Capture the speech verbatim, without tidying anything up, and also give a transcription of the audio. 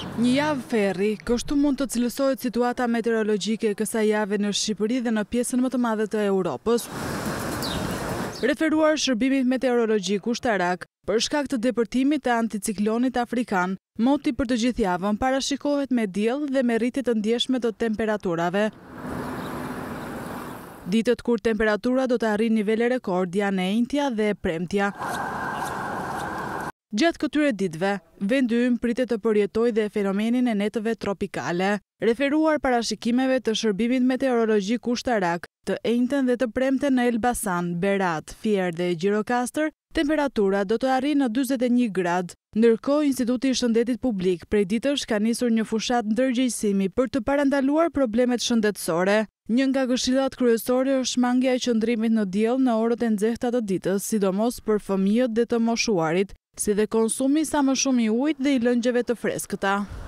Një javë ferri, kështu mund të cilësohet situata meteorologjike e kësaj jave në Shqipëri dhe në pjesën më të madhe të Europës. Referuar shërbimit meteorologjik ushtarak, për shkak të depërtimit të anticiklonit afrikan, moti për të gjithë javën parashikohet me diell dhe me rritje të ndjeshme të temperaturave. Ditët kur temperatura do të arrijë nivele rekord janë e njëjtja dhe e premtja. Gjatë këtyre ditëve, vendi ynë pritet të përjetojë dhe fenomenin e netëve tropikale. Referuar parashikimeve të shërbimit meteorologjik ushtarak, të njëjtën dhe të premten në Elbasan, Berat, Fier dhe Gjirokastër, temperatura do të arrijë në dyzet e një gradë. Ndërkohë, Instituti i Shëndetit Publik prej ditësh ka nisur një fushat ndërgjegjësimi për të parandaluar problemet shëndetësore. Një nga këshillat kryesore është shmangja e qëndrimit në diell në orët e nxehta të ditës, sidomos për fëmijët dhe të moshuarit, si dhe konsumi sa më shumë i ujit dhe i lëngjeve të freskëta.